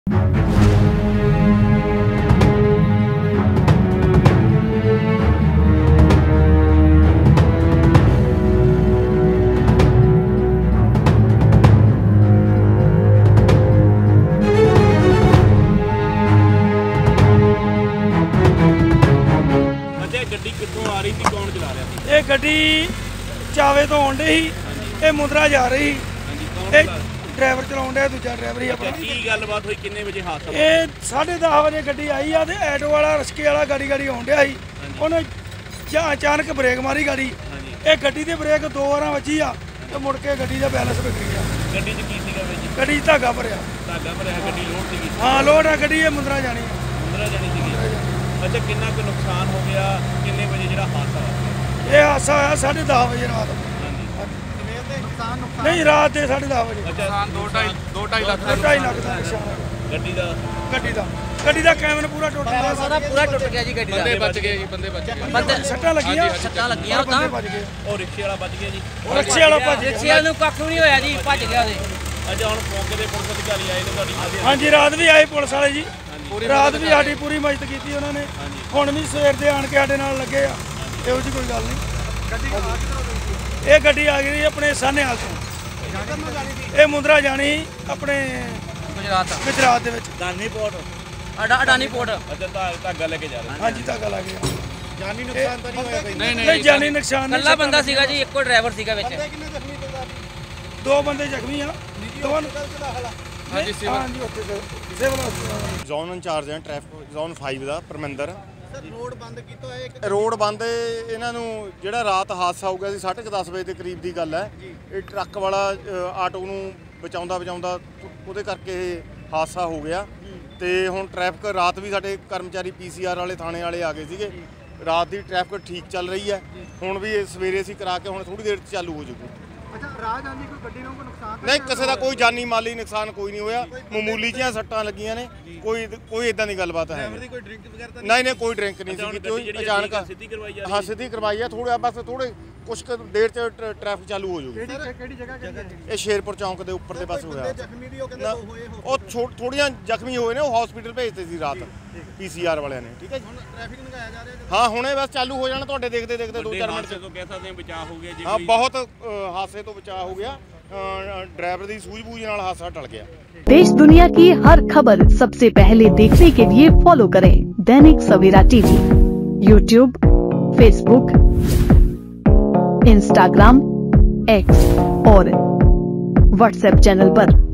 ये गड्डी चावे तो आउंडे ही, ये मुंदरा जा रही, ये ड्राइवर चलाउंड है, दूजा ड्राइवर ही अपना। की गलबात हुई किन्ने बजे हादसा? ये 10:30 बजे गड्डी आई आ ते ऐटो वाला रिक्शे वाला गाड़ी आउंडा ही, उन्हें अचानक ब्रेक मारी गाड़ी, ये गड्डी दी ब्रेक 2 बार वजी आ ते मुड़ के गड्डी दा बैलेंस बिगड़ गया। गड्डी च की सीगा विच? गड्डी धागा भरिया। धागा भरिया, गड्डी लोड सीगी? हाँ लोड है, गड्डी ये मुंदरा जानी है। मुंदरा जानी सीगी। अच्छा कितना को नुकसान हो गया, किन्ने बजे जिहड़ा हादसा होया? ये हादसा होया 10:30 बजे रात। नहीं रात के 10:30 बजे। अच्छा 2.5 लाख का नुकसान है गड्डी दा कैमरा पूरा टुट गया। पूरा टुट गया जी गड्डी दा। बंदे बच गए जी, बंदे बच गए। बंदे सट्टां लगियां उदां बच गए। और रिक्शे वाला बच गया जी? रिक्शे वाला भज रिक्शे वाले नूं कख भी नहीं होया जी, भज गया ओदे। अच्छा हुण मौके ते पुलिस अधिकारी आए ते तुहाडी? हाँ जी रात भी आए पुलिस वाले जी, रात भी साडी पूरी मदद की उन्होंने, हुण भी सवेर दे आण के साडे नाल लगे आ, इहो जी कोई गल नहीं। ये गड्डी आ गई अपने सानेहाल तो, ये मुंदरा जानी अपने गुजरात दे विच अडानी पोर्ट। अच्छा धागा लेके जा रहे? हाँ जी धागा ला गया। जानी नुकसान तो नहीं होया? नहीं जानी नुकसान कल्ला बंदा सीगा जी, इक्को ड्राइवर सीगा विच। 2 बंदे जख्मी आ, दोवां हाँ जी सिविल जोन इंचार्ज है ट्रैफिक जोन 5 का परमिंदर। रोड बंद इन्हां नूं जिहड़ा रात हादसा हो गया सी 10:30 बजे के करीब की गल है। ये ट्रक वाला आटो नूं बचाउंदा ਉਹਦੇ ਕਰਕੇ ਇਹ ਹਾਦਸਾ ਹੋ ਗਿਆ। ਤੇ ਹੁਣ ਟ੍ਰੈਫਿਕ ਰਾਤ ਵੀ ਸਾਡੇ ਕਰਮਚਾਰੀ PCR ਵਾਲੇ ਥਾਣੇ ਵਾਲੇ ਆ ਗਏ ਸੀਗੇ। ਰਾਤ ਦੀ ਟ੍ਰੈਫਿਕ ਠੀਕ ਚੱਲ ਰਹੀ ਹੈ, ਹੁਣ ਵੀ ਸਵੇਰੇ ਅਸੀਂ ਕਰਾ ਕੇ ਹੁਣ ਥੋੜੀ ਦੇਰ ਚਾਲੂ ਹੋ ਜੂਗੀ। ਅੱਛਾ ਰਾਹ ਜਾਂਦੀ ਕੋਈ ਗੱਡੀ ਨੂੰ ਕੋਈ ਨੁਕਸਾਨ ਨਹੀਂ, ਕਿਸੇ ਦਾ ਕੋਈ ਜਾਨੀ ਮਾਲੀ ਨੁਕਸਾਨ ਕੋਈ ਨਹੀਂ ਹੋਇਆ, ਮਾਮੂਲੀ ਜਿਹੀਆਂ ਸੱਟਾਂ ਲੱਗੀਆਂ ਨੇ, ਕੋਈ ਇਦਾਂ ਦੀ ਗੱਲਬਾਤ ਹੈ ਨਹੀਂ। ਨਹੀਂ ਕੋਈ ਡਰਿੰਕ ਨਹੀਂ ਸੀ ਕੀਤੀ, ਅਚਾਨਕ ਹਾਂ ਸਿੱਧੀ ਕਰਵਾਈ ਆ। ਥੋੜਾ ਬਸ ਥੋੜੇ ਕੁਛ ਦੇਰ ਚ ਟ੍ਰੈਫਿਕ ਚਾਲੂ ਹੋ ਜੂਗੀ। ਕਿਹੜੀ ਜਗ੍ਹਾ ਇਹ ਸ਼ੇਰਪੁਰ ਚੌਂਕ ਦੇ ਉੱਪਰ ਦੇ ਪਾਸੇ ਹੋਇਆ। ਉਹ ਥੋੜੀਆਂ ਜ਼ਖਮੀ ਹੋਏ ਨੇ, ਉਹ ਹਸਪੀਟਲ ਭੇਜਤੇ ਸੀ ਰਾਤ PCR ਵਾਲਿਆਂ ਨੇ। ਠੀਕ ਹੈ ਜੀ, ਟ੍ਰੈਫਿਕ ਲਗਾਇਆ ਜਾ ਰਿਹਾ? ਹਾਂ ਹੁਣੇ ਬਸ ਚਾਲੂ ਹੋ ਜਾਣਾ, ਤੁਹਾਡੇ ਦੇਖਦੇ 2-4 ਮਿੰਟ ਚ ਕਹਿ ਸਕਦੇ ਹਾਂ ਬਚਾਅ ਹੋ ਗਿਆ ਜੀ। ਹਾਂ ਬਹੁਤ ਹਾਦਸੇ ਤੋਂ बचाव हो गया, ड्राइवर की सूझबूझ नाल हादसा टल गया। देश दुनिया की हर खबर सबसे पहले देखने के लिए फॉलो करें Dainik Savera TV, YouTube, Facebook, Instagram, X और व्हाट्सएप चैनल पर।